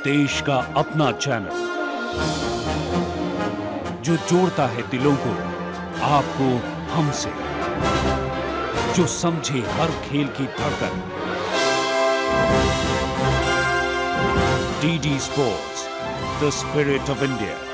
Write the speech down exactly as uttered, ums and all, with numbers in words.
देश का अपना चैनल जो जोड़ता है दिलों को आपको हमसे, जो समझे हर खेल की धड़कन। DD Sports, the spirit of India.